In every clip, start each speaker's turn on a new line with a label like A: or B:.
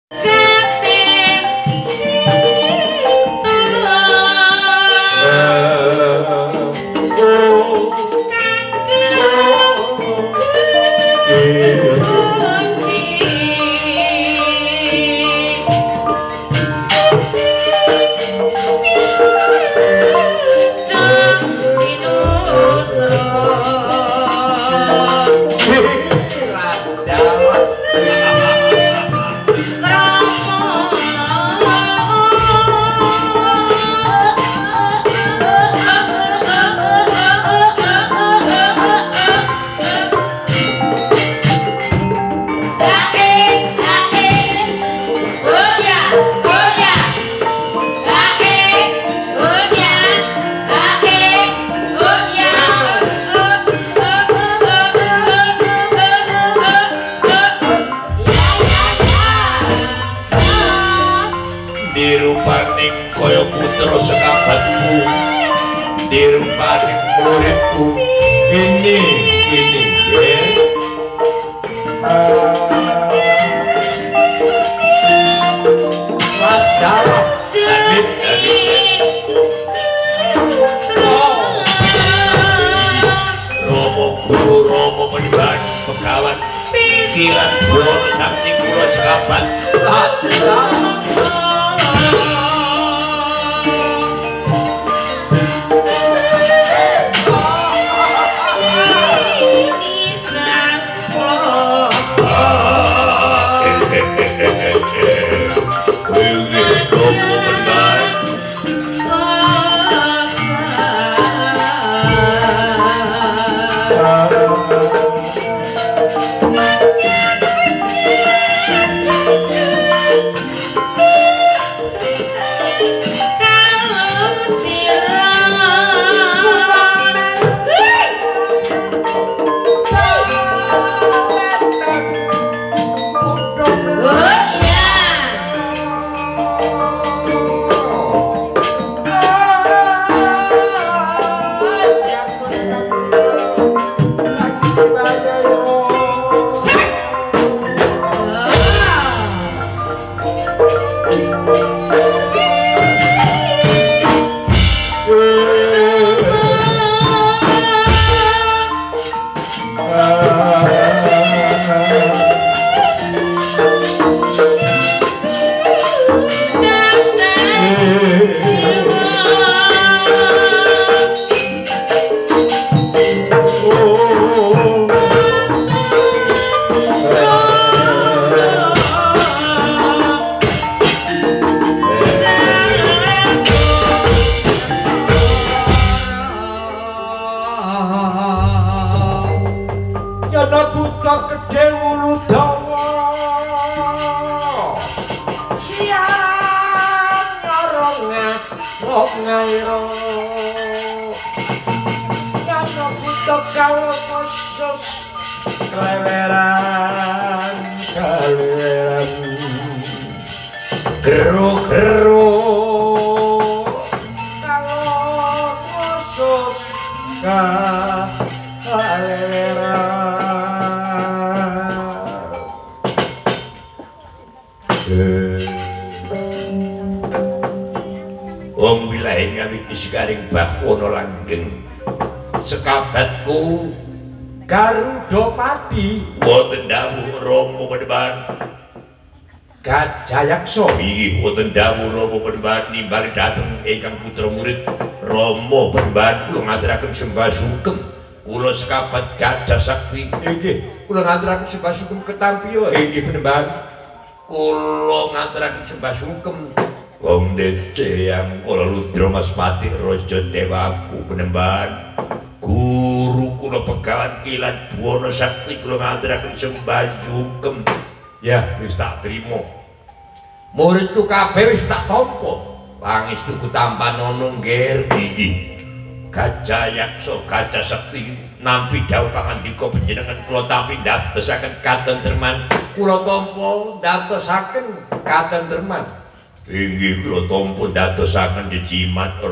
A: Dirupaning kaya putra sekabatku, dirupaning muridku, ini ya. Masalah adit Romo guru Romo menibani pekawan pikiran bulan sakti pulau sekabat Wong wilahe ngawiti sekaring bakono langgeng sekabatku Garuda Pati wonten dawuh Rama Panembahan Gajayaksa inggih wonten dawuh Rama Panembahan nimbali dhateng ingkang putra murid Rama Panembahan kula ngaturaken sembah sugeng kula sekabat gadah sakti inggih kula ngaturaken sembah sugeng ketampiya inggih Panembahan kula ngaturaken sembah sugeng Wong dece yang kula Ludra Maspati Raja Dewaku Panembahan guru kula pegawan kilat Buwana Sakti kula ngaturaken sembah sugeng ya wis tak trima muridku kabeh wis tak tampa pangestuku tampanono ngger iki Gajayaksa Gajah Sakti nampi dawuh pangandika panjenengan kula tampi ndadosaken katentreman kula tampa ndadosaken katentreman inggih kula tampa ndadosaken jejimat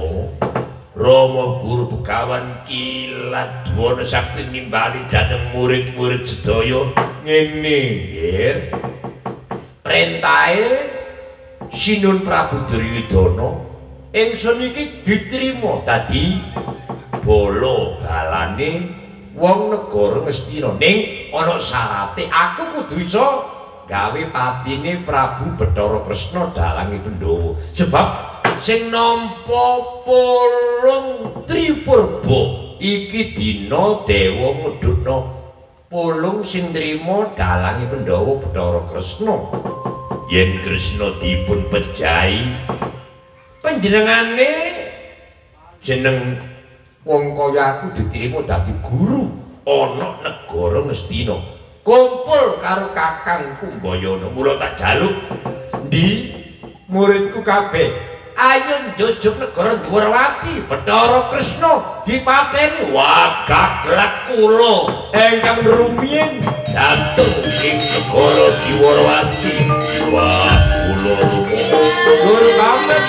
A: Rama guru begawan kilat Buwana Sakti nimbali dhateng murid-murid sedaya ngene nggih perintahe Sinun Prabu Duryudana ingsun iki diterima dadi bala balane wong negara Ngastina ning ana syarate aku kudu iso gawe patine Prabu Bathara Kresna dalangi Pandhawa sebab sing nampa pulung Tripurba iki dina dewa ngedhutna pulung sing nrimo dalangi Pandhawa Bathara Kresna yen Kresna dipun pejahi panjenengane jeneng wong kaya aku diterima dadi guru ana negara Ngastina kumpul karo Kakang Kumbayana mula tak jaluk ndi muridku kabeh ayo njujuk negara Dwarawati Bathara Kresna dipateni wagaglak kula ingkang rumiyin dateng ing negara Dwarawati wah kula guru pamit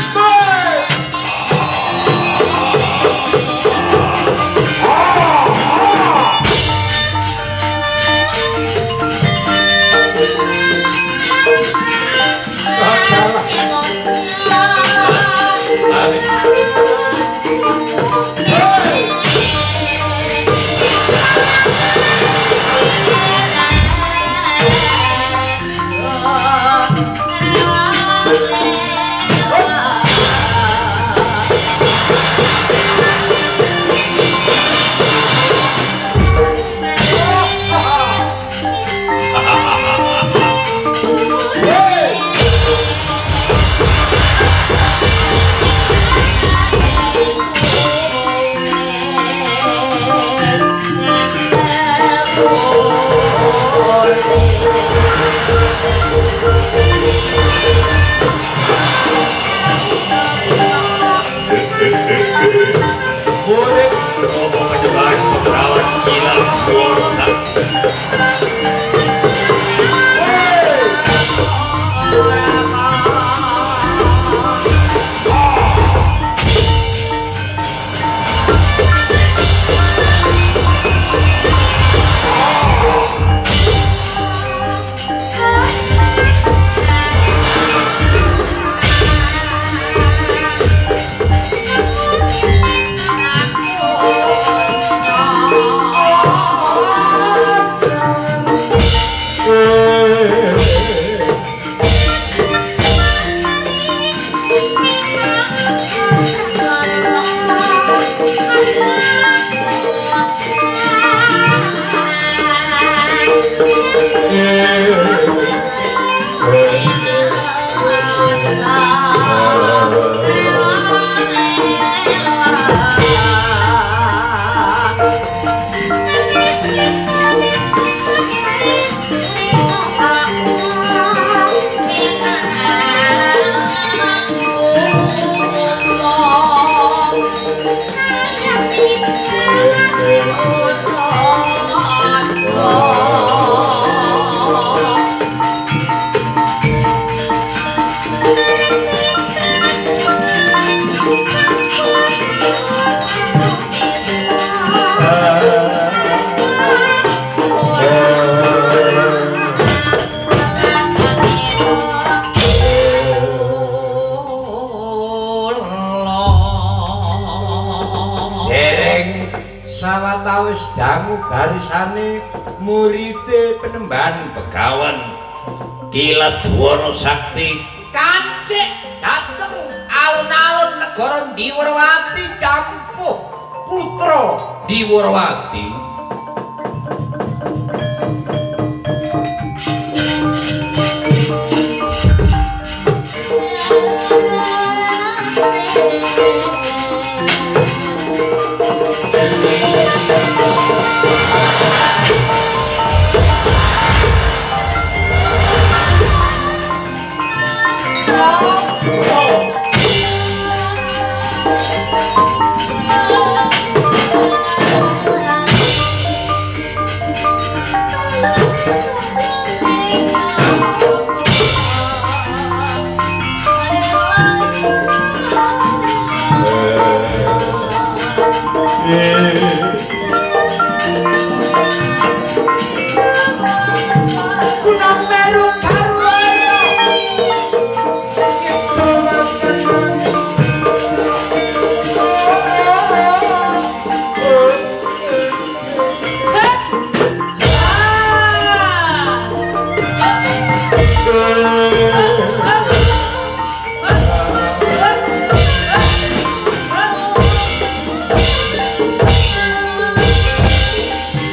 B: sawetawis dangu barisane muride Penemban Begawan
A: Kilat Dwana Sakti
B: kancik dateng alun-alun negara Dwarawati campuh putra
A: Dwarawati